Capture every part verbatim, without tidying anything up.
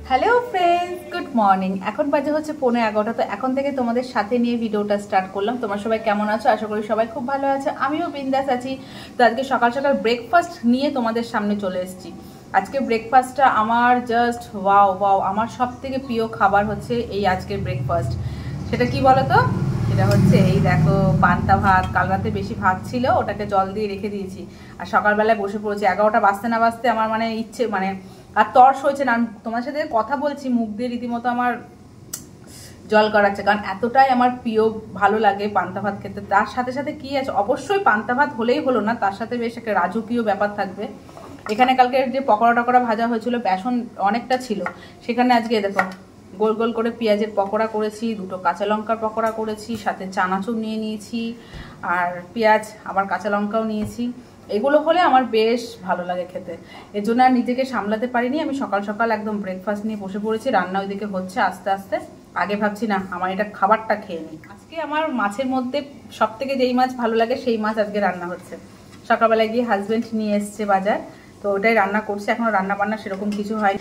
Hello friends, good morning. এখন বাজে হচ্ছে পৌনে এগারোটা। তো এখন থেকে তোমাদের সাথে নিয়ে ভিডিওটা স্টার্ট করলাম। তোমরা সবাই কেমন আছো? আশা করি সবাই খুব ভালো আছে, আমিও বিন্দাস আছি। তো আজকে সকাল সকাল ব্রেকফাস্ট নিয়ে তোমাদের সামনে চলে এসেছি। আজকে ব্রেকফাস্টটা আমার জাস্ট ওয়াও ওয়াও, আমার সব থেকে প্রিয় খাবার হচ্ছে এই আজকের ব্রেকফাস্ট। সেটা কি বলো তো? এটা হচ্ছে এই দেখো পান্তা ভাত। কাল রাতে বেশি ভাত ছিল, ওটাকে জল দিয়ে রেখে দিয়েছি। আর সকালবেলায় বসে পড়েছি, এগারোটা বাজতে না বাজতে আমার মানে ইচ্ছে মানে আর তর্স হয়েছে না। তোমার সাথে কথা বলছি, মুখ দিয়ে রীতিমতো আমার জল গড়াচ্ছে, কারণ এতটাই আমার প্রিয়, ভালো লাগে পান্তা ভাত খেতে। তার সাথে সাথে কি আছে, অবশ্যই পান্তা ভাত হলেই হলো না, তার সাথে বেশ একটা রাজকীয় ব্যাপার থাকবে। এখানে কালকে যে পকোড়া টকোড়া ভাজা হয়েছিল, বেসন অনেকটা ছিল, সেখানে আজকে দেখো গোল গোল করে পেঁয়াজের পকোড়া করেছি, দুটো কাঁচা লঙ্কার পকোড়া করেছি, সাথে চানাচুর নিয়ে নিয়েছি, আর পেঁয়াজ আবার কাঁচা লঙ্কাও নিয়েছি। এগুলো হলে আমার বেশ ভালো লাগে খেতে, এর জন্য আর নিজেকে সামলাতে পারিনি। আমি সকাল সকাল একদম ব্রেকফাস্ট নিয়ে বসে পড়েছি। রান্না ওইদিকে হচ্ছে আস্তে আস্তে। আগে ভাবছি না আমার এটা খাবারটা খেয়ে নিই। আজকে আমার মাছের মধ্যে সব থেকে যেই মাছ ভালো লাগে সেই মাছ আজকে রান্না হচ্ছে। সকালবেলায় গিয়ে হাজব্যান্ড নিয়ে এসছে বাজার, তো ওটাই রান্না করছে। এখনো রান্না বান্না সেরকম কিছু হয়।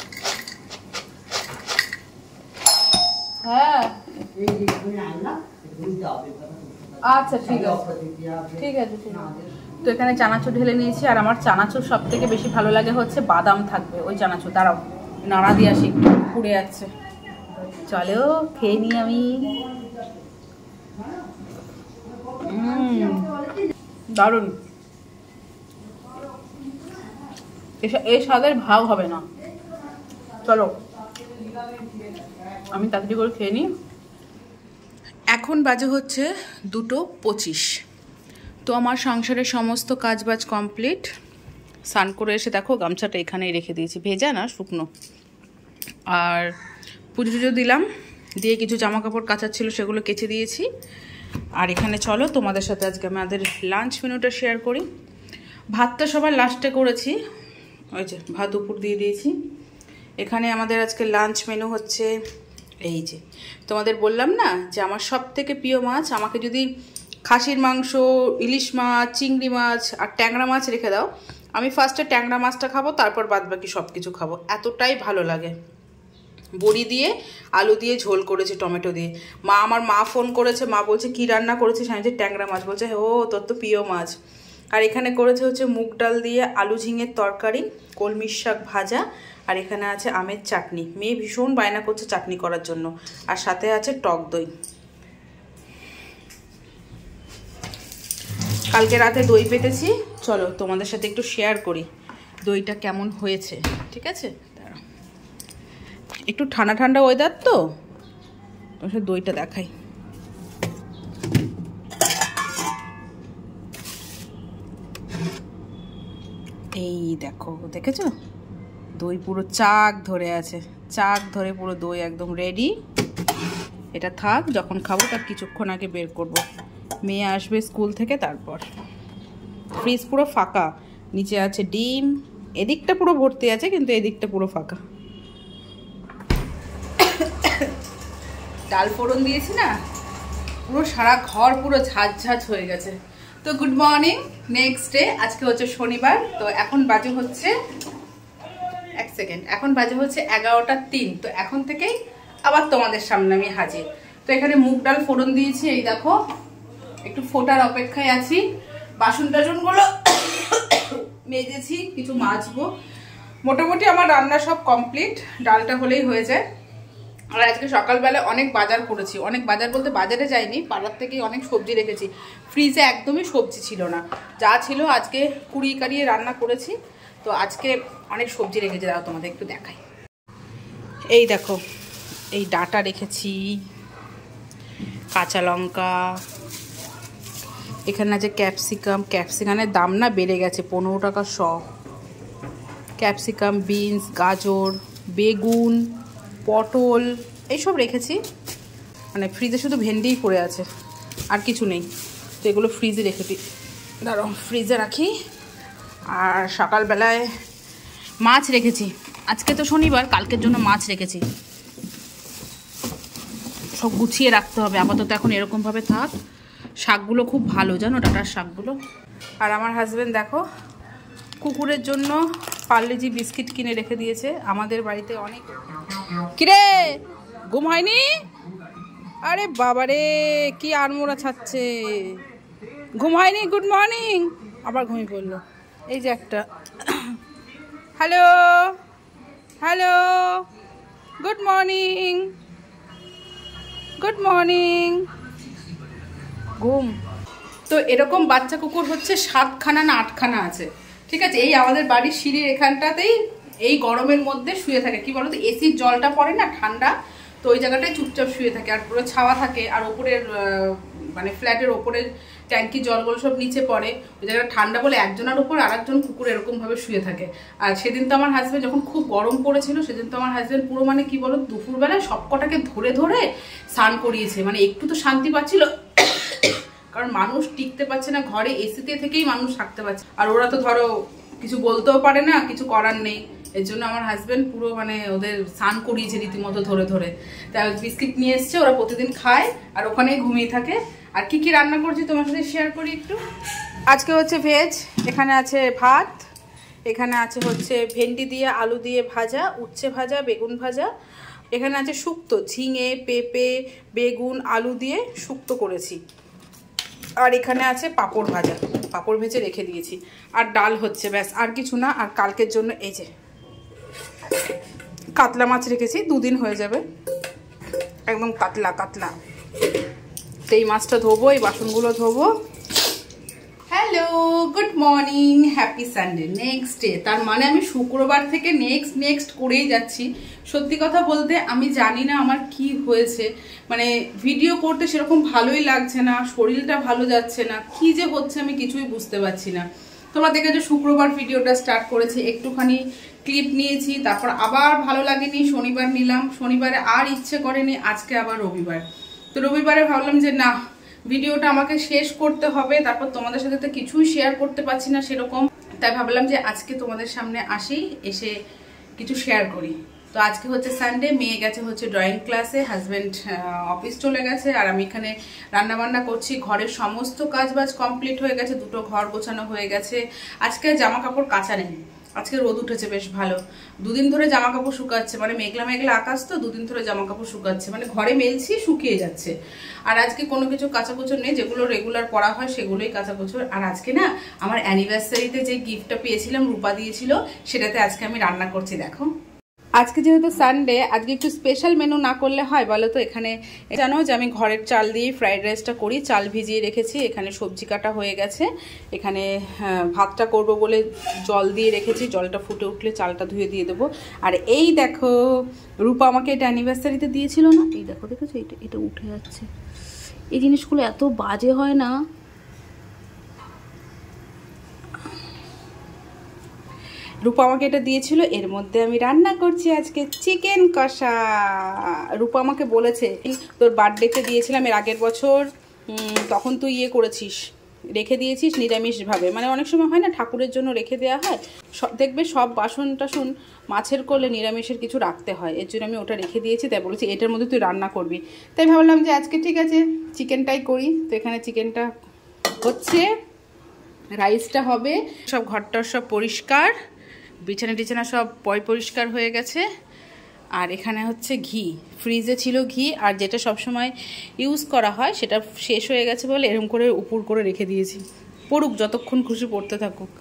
হ্যাঁ আচ্ছা ঠিক আছে ঠিক আছে ঠিক আছে। তো এখানে চানাচুর ঢেলে নিয়েছি, আর আমার চানাচুর সব থেকে বেশি ভালো লাগে হচ্ছে বাদাম থাকবে ওই চানাচুর। দাঁড়াও নাড়া দিয়ে আসি, পুড়ে যাচ্ছে। চলো খেয়ে নিই আমি। দারুণ, এই স্বাদের ভাগ হবে না। চলো আমি তাড়াতাড়ি করে খেয়ে নিই। এখন বাজে হচ্ছে দুটো পঁচিশ। তো আমার সংসারের সমস্ত কাজবাজ কমপ্লিট। স্নান করে এসে দেখো গামছাটা এখানেই রেখে দিয়েছি, ভেজা না শুকনো। আর পুজো টুজো দিলাম, দিয়ে কিছু জামা কাপড় কাচার ছিল সেগুলো কেচে দিয়েছি। আর এখানে চলো তোমাদের সাথে আজকে আমাদের লাঞ্চ মেনুটা শেয়ার করি। ভাতটা সবার লাস্টে করেছি, ওই যে ভাত উপর দিয়ে দিয়েছি। এখানে আমাদের আজকে লাঞ্চ মেনু হচ্ছে এই যে, তোমাদের বললাম না যে আমার সব থেকে প্রিয় মাছ। আমাকে যদি খাসির মাংস, ইলিশ মাছ, চিংড়ি মাছ আর ট্যাংরা মাছ রেখে দাও, আমি ফার্স্টে ট্যাংরা মাছটা খাবো, তারপর বাদ বাকি সব কিছু খাবো, এতটাই ভালো লাগে। বড়ি দিয়ে আলু দিয়ে ঝোল করেছে টমেটো দিয়ে। মা আমার মা ফোন করেছে, মা বলছে কি রান্না করেছে, আমি যে ট্যাংরা মাছ, বলছে ও তোর তো প্রিয় মাছ। আর এখানে করেছে হচ্ছে মুগ ডাল দিয়ে আলু ঝিঙের তরকারি, কলমির শাক ভাজা, আর এখানে আছে আমের চাটনি। মেয়ে ভীষণ বায়না করছে চাটনি করার জন্য, আর সাথে আছে টক দই। কালকে রাতে দই পেতেছি, চলো তোমাদের সাথে একটু শেয়ার করি দইটা কেমন হয়েছে। ঠিক আছে, একটু ঠান্ডা ঠান্ডা ওয়েদার তো, তোমার দইটা দেখাই। এই দেখো, দেখেছো দই পুরো চাক ধরে আছে, চাক ধরে পুরো দই একদম রেডি। এটা থাক, যখন খাবো তার কিছুক্ষণ আগে বের করব। মেয়ে আসবে স্কুল থেকে, তারপর ফ্রিজ পুরো ফাঁকা, নিচে আছে ডিম, এদিকটা পুরো ভর্তি আছে কিন্তু এদিকটা পুরো ফাঁকা। ডাল ফোড়ন দিয়েছি না, পুরো সারা ঘর পুরো ঝাঁঝ ঝাঁঝ হয়ে গেছে। তো গুড মর্নিং, নেক্সট ডে। আজকে হচ্ছে শনিবার। তো এখন বাজে হচ্ছে এক সেকেন্ড এখন বাজে হচ্ছে এগারোটা তিন। তো এখন থেকেই আবার তোমাদের সামনে আমি হাজির। তো এখানে মুগ ডাল ফোড়ন দিয়েছি, এই দেখো একটু ফোটার অপেক্ষায় আছি। বাসন টাসনগুলো মেজেছি, কিছু মাজবো। মোটামুটি আমার রান্না সব কমপ্লিট, ডালটা হলেই হয়ে যায়। আর আজকে সকালবেলা অনেক বাজার করেছি, অনেক বাজার বলতে বাজারে যাইনি, পাড়ার থেকেই অনেক সবজি রেখেছি। ফ্রিজে একদমই সবজি ছিল না, যা ছিল আজকে কুড়িয়ে কাড়িয়ে রান্না করেছি। তো আজকে অনেক সবজি রেখেছি, দাও তোমাদের একটু দেখাই। এই দেখো এই ডাঁটা রেখেছি, কাঁচা লঙ্কা, এখানে আছে ক্যাপসিকাম। ক্যাপসিকামের দাম না বেড়ে গেছে, পনেরো টাকা শ। ক্যাপসিকাম, বিনস, গাজর, বেগুন, পটল এইসব রেখেছি। মানে ফ্রিজে শুধু ভেন্ডিই পড়ে আছে, আর কিছু নেই। তো এগুলো ফ্রিজে রেখে দিই, দাঁড়াও ফ্রিজে রাখি। আর সকালবেলায় মাছ রেখেছি, আজকে তো শনিবার, কালকের জন্য মাছ রেখেছি। সব গুছিয়ে রাখতে হবে, আপাতত এখন এরকমভাবে থাক। শাকগুলো খুব ভালো জানো, ডাঁটার শাকগুলো। আর আমার হাজব্যান্ড দেখো কুকুরের জন্য পার্লেজি বিস্কিট কিনে রেখে দিয়েছে। আমাদের বাড়িতে অনেক। কিরে ঘুম হয়নি? আরে বাবারে কি আড়মোড়া ছাড়ছে, ঘুম হয়নি? গুড মর্নিং, আবার ঘুমিয়ে পড়লো। এই যে একটা hello hello good morning good morning, ঘুম। তো এরকম বাচ্চা কুকুর হচ্ছে সাতখানা না আটখানা আছে, ঠিক আছে। এই আমাদের বাড়ির সিঁড়ির এখানটাতেই এই গরমের মধ্যে শুয়ে থাকে। কি বলতো, এসির জলটা পড়ে না ঠান্ডা, তো ওই জায়গাটায় চুপচাপ শুয়ে থাকে। আর পুরো ছাওয়া থাকে, আর ওপরের মানে ফ্ল্যাটের ওপরের ট্যাঙ্কি জলগুলো সব নিচে পড়ে, ওই জায়গাটা ঠান্ডা বলে একজনের উপর আর একজন কুকুর এরকমভাবে শুয়ে থাকে। আর সেদিন তো আমার হাজব্যান্ড যখন খুব গরম পড়েছিল, সেদিন তো আমার হাজব্যান্ড পুরো মানে কি বলো দুপুরবেলায় সবকটাকে ধরে ধরে স্নান করিয়েছে, মানে একটু তো শান্তি পাচ্ছিল, কারণ মানুষ টিকতে পারছে না ঘরে, এসিতে থেকেই মানুষ থাকতে পারছে। আর ওরা তো ধরো কিছু বলতেও পারে না, কিছু করার নেই। এর জন্য আমার হাজব্যান্ড পুরো মানে ওদের স্নান করিয়েছে রীতিমতো ধরে ধরে। তাই বিস্কিট নিয়ে এসছে, ওরা প্রতিদিন খায় আর ওখানেই ঘুমিয়ে থাকে। আর কি কি রান্না করছি তোমার সাথে শেয়ার করি একটু। আজকে হচ্ছে ভেজ, এখানে আছে ভাত, এখানে আছে হচ্ছে ভেন্ডি দিয়ে আলু দিয়ে ভাজা, উচ্ছে ভাজা, বেগুন ভাজা, এখানে আছে শুক্তো, ঝিঙে পেঁপে বেগুন আলু দিয়ে শুক্তো করেছি, আর এখানে আছে পাঁপড় ভাজা, পাঁপড় ভেজে রেখে দিয়েছি, আর ডাল হচ্ছে, ব্যাস আর কিছু না। আর কালকের জন্য এই যে কাতলা মাছ রেখেছি, দুদিন হয়ে যাবে, একদম কাতলা কাতলা। তো এই মাছটা ধোবো, এই বাসনগুলো ধোবো। Hello good morning, happy Sunday, next day. তার মানে আমি শুক্রবার থেকে নেক্সট নেক্সট করেই যাচ্ছি। সত্যি কথা বলতে আমি জানি না আমার কি হয়েছে, মানে ভিডিও করতে সেরকম ভালোই লাগছে না, শরীরটা ভালো যাচ্ছে না, কি যে হচ্ছে আমি কিছুই বুঝতে পারছি না। তোমরা দেখে যে শুক্রবার ভিডিওটা স্টার্ট করেছি, একটুখানি ক্লিপ নিয়েছি, তারপর আবার ভালো লাগেনি, শনিবার নিলাম, শনিবারে আর ইচ্ছে করেনি, আজকে আবার রবিবার। তো রবিবারে ভাবলাম যে না, ভিডিওটা আমাকে শেষ করতে হবে, তারপর তোমাদের সাথে তো কিছুই শেয়ার করতে পারছি না সেরকম। তাই ভাবলাম যে আজকে তোমাদের সামনে আসি, এসে কিছু শেয়ার করি। তো আজকে হচ্ছে সানডে, মেয়ে গেছে হচ্ছে ড্রয়িং ক্লাসে, হাজব্যান্ড অফিস চলে গেছে, আর আমি এখানে রান্না বান্না করছি। ঘরের সমস্ত কাজ বাজ কমপ্লিট হয়ে গেছে, দুটো ঘর গোছানো হয়ে গেছে। আজকে জামা কাপড় কাচা নেই, আজকে রোদ উঠেছে বেশ ভালো, দুদিন ধরে জামা কাপড় শুকাচ্ছে, মানে মেঘলা মেঘলা আকাশ তো, দুদিন ধরে জামা কাপড় শুকাচ্ছে, মানে ঘরে মেলছি শুকিয়ে যাচ্ছে। আর আজকে কোনো কিছু কাঁচাকুচো নেই, যেগুলো রেগুলার পরা হয় সেগুলোই কাঁচাকুচো। আর আজকে না আমার অ্যানিভার্সারিতে যে গিফটটা পেয়েছিলাম, রূপা দিয়েছিল, সেটাতে আজকে আমি রান্না করছি। দেখো আজকে যেহেতু সানডে, আজকে একটু স্পেশাল মেনু না করলে হয় বলো তো। এখানে জানো যে আমি ঘরের চাল দিয়ে ফ্রাইড রাইসটা করি, চাল ভিজিয়ে রেখেছি, এখানে সবজি কাটা হয়ে গেছে, এখানে ভাতটা করব বলে জল দিয়ে রেখেছি, জলটা ফুটে উঠলে চালটা ধুয়ে দিয়ে দেবো। আর এই দেখো রূপা আমাকে এটা অ্যানিভার্সারিতে দিয়েছিল না, এই দেখো দেখেছো, এটা এটা উঠে যাচ্ছে। এই জিনিসগুলো এত বাজে হয় না। রূপা আমাকে এটা দিয়েছিল, এর মধ্যে আমি রান্না করছি আজকে চিকেন কষা। রূপা আমাকে বলেছে তোর বার্থডেতে দিয়েছিলাম এর আগের বছর, তখন তুই ইয়ে করেছিস, রেখে দিয়েছিস নিরামিষভাবে, মানে অনেক সময় হয় না ঠাকুরের জন্য রেখে দেওয়া হয়, দেখবে সব বাসন টাসন মাছের করলে নিরামিষের কিছু রাখতে হয়, এর জন্য আমি ওটা রেখে দিয়েছি। তাই বলেছি এটার মধ্যে তুই রান্না করবি, তাই ভাবলাম যে আজকে ঠিক আছে চিকেনটাই করি। তো এখানে চিকেনটা হচ্ছে, রাইসটা হবে, সব ঘরটার সব পরিষ্কার, বিছানা টিছানা সব পয় পরিষ্কার হয়ে গেছে। আর এখানে হচ্ছে ঘি, ফ্রিজে ছিল ঘি, আর যেটা সবসময় ইউজ করা হয় সেটা শেষ হয়ে গেছে বলে এরকম করে উপর করে রেখে দিয়েছি, পড়ুক যতক্ষণ খুশি পড়তে থাকুক।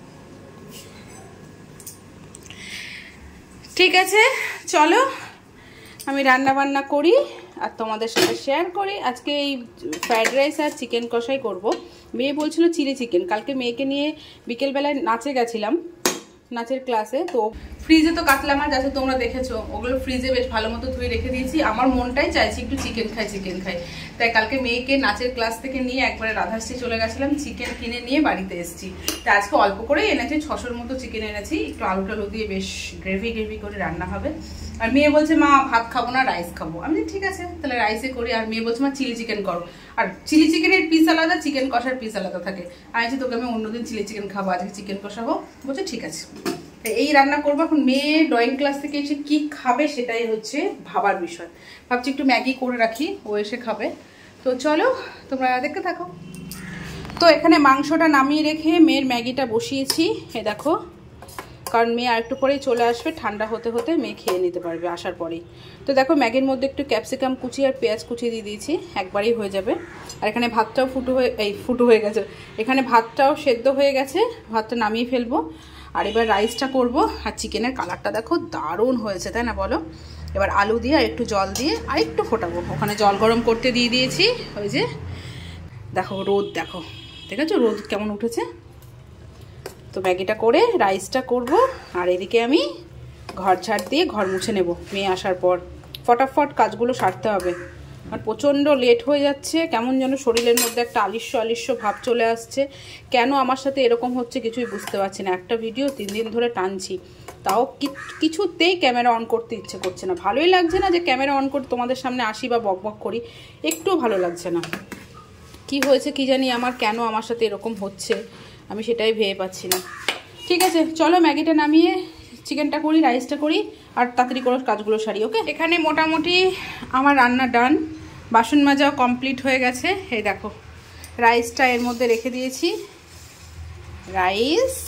ঠিক আছে চলো আমি রান্না বান্না করি আর তোমাদের সাথে শেয়ার করি। আজকে এই ফ্রাইড রাইস আর চিকেন কষাই করব। মেয়ে বলছিল চিলি চিকেন, কালকে মেয়েকে নিয়ে বিকেলবেলায় নাচে গেছিলাম, নাচের ক্লাসে, তো ফ্রিজে তো কাতলা মাছ আছে তোমরা দেখেছো, ওগুলো ফ্রিজে বেশ ভালো মতো ধুয়ে রেখে দিয়েছি। আমার মনটাই চাইছি একটু চিকেন খাই চিকেন খাই, তাই কালকে মেয়েকে নাচের ক্লাস থেকে নিয়ে একবারে রাধাশ্রী চলে গেছিলাম, চিকেন কিনে নিয়ে বাড়িতে এসেছি। তাই আজকে অল্প করেই এনেছি, ছশোর মতো চিকেন এনেছি, একটু আলু টালু দিয়ে বেশ গ্রেভি গ্রেভি করে রান্না হবে। আর মেয়ে বলছে মা ভাত খাবো না রাইস খাবো, আমি ঠিক আছে তাহলে রাইসে করি। আর মেয়ে বলছে মা চিলি চিকেন করো, আর চিলি চিকেনের পিস আলাদা, চিকেন কষার পিস আলাদা থাকে। আমি বলছি তোকে আমি অন্যদিন চিলি চিকেন খাবো, আজকে চিকেন কষা হোক, বলছে ঠিক আছে। এই রান্না করবো। এখন মেয়ে ড্রয়িং ক্লাস থেকে এসে কি খাবে সেটাই হচ্ছে ভাবার বিষয়, ভাবছি একটু ম্যাগি করে রাখি, ও এসে খাবে। তো চলো তোমরা দেখতে থাকো। তো এখানে মাংসটা নামিয়ে রেখে মেয়ের ম্যাগিটা বসিয়েছি, এ দেখো কারণ মেয়ে আরেকটু পরেই চলে আসবে, ঠান্ডা হতে হতে মেয়ে খেয়ে নিতে পারবে আসার পরেই। তো দেখো ম্যাগির মধ্যে একটু ক্যাপসিকাম কুচি আর পেঁয়াজ কুচি দিয়ে দিয়েছি, একবারই হয়ে যাবে। আর এখানে ভাতটাও ফুটো হয়ে এই ফুটো হয়ে গেছে, এখানে ভাতটাও সেদ্ধ হয়ে গেছে, ভাতটা নামিয়ে ফেলবো। আর এবার রাইসটা করব। আর চিকেনের কালারটা দেখো দারুণ হয়েছে, তাই না বলো? এবার আলু দিয়ে আর একটু জল দিয়ে আর একটু ফোটাবো। ওখানে জল গরম করতে দিয়ে দিয়েছি। ওই যে দেখো রোদ, দেখো দেখেছো রোদ কেমন উঠেছে। তো ম্যাগিটা করে রাইসটা করব। আর এদিকে আমি ঘর ঝাড় দিয়ে ঘর মুছে নেব মেয়ে আসার পর। ফটাফট কাজগুলো সারতে হবে, আর প্রচণ্ড লেট হয়ে যাচ্ছে। কেমন যেন শরীরের মধ্যে একটা আলিস্য আলিস্য ভাব চলে আসছে। কেন আমার সাথে এরকম হচ্ছে কিছুই বুঝতে পারছি না। একটা ভিডিও তিন দিন ধরে টানছি, তাও কিছুতেই ক্যামেরা অন করতে ইচ্ছে করছে না। ভালোই লাগছে না যে ক্যামেরা অন করে তোমাদের সামনে আসি বা বক বক করি, একটুও ভালো লাগছে না। কি হয়েছে কি জানি আমার, কেন আমার সাথে এরকম হচ্ছে আমি সেটাই ভেবে পাচ্ছি না। ঠিক আছে চলো ম্যাগিটা নামিয়ে চিকেনটা করি, রাইসটা করি, আর তাড়াতাড়ি করে কাজগুলো সারি। ওকে, এখানে মোটামুটি আমার রান্না ডান, বাসন মাজাও কমপ্লিট হয়ে গেছে। এই দেখো রাইসটা এর মধ্যে রেখে দিয়েছি, রাইস।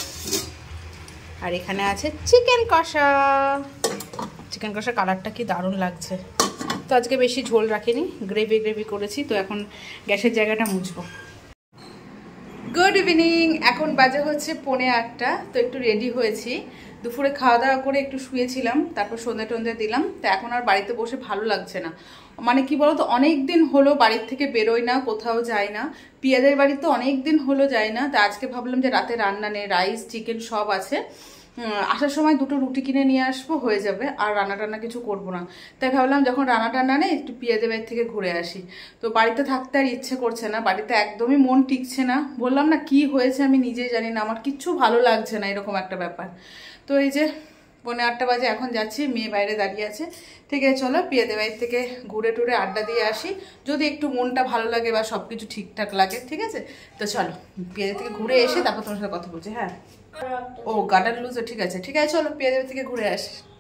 আর এখানে আছে চিকেন কষা। চিকেন কষা কালারটা কি দারুণ লাগছে। তো আজকে বেশি ঝোল রাখিনি, গ্রেভি গ্রেভি করেছি। তো এখন গ্যাসের জায়গাটা মুছবো। গুড ইভিনিং, এখন বাজে হচ্ছে পৌনে আটটা। তো একটু রেডি হয়েছি, দুপুরে খাওয়া দাওয়া করে একটু শুয়েছিলাম, তারপর সন্ধ্যে টন্ধে দিলাম। তো এখন আর বাড়িতে বসে ভালো লাগছে না। মানে কি বলতো, অনেক দিন হলো বাড়ির থেকে বেরোই না, কোথাও যাই না। পিয়াদের বাড়িতে অনেক দিন হলো যাই না। তা আজকে ভাবলাম যে রাতে রান্না নেই, রাইস চিকেন সব আছে, আসার সময় দুটো রুটি কিনে নিয়ে আসবো, হয়ে যাবে। আর রান্না টান্না কিছু করবো না। তাই ভাবলাম যখন রান্না টান্না নেই একটু পিয়াদের বাড়ি থেকে ঘুরে আসি। তো বাড়িতে থাকতে আর ইচ্ছে করছে না, বাড়িতে একদমই মন টিকছে না। বললাম না কি হয়েছে আমি নিজেই জানি না, আমার কিচ্ছু ভালো লাগছে না, এরকম একটা ব্যাপার। তো এই যে পৌনে আটটা বাজে, এখন যাচ্ছি, মেয়ে বাইরে দাঁড়িয়ে আছে। ঠিক আছে চলো পিয়াদের বাড়ি থেকে ঘুরে টুরে আড্ডা দিয়ে আসি, যদি একটু মনটা ভালো লাগে বা সব কিছু ঠিকঠাক লাগে। ঠিক আছে তো চলো পিয়াদের থেকে ঘুরে এসে তারপর তোমার সাথে কথা বলছি। হ্যাঁ ও গার্ডার লুজ, ঠিক আছে ঠিক আছে চলো পিয়াদের থেকে ঘুরে আসি।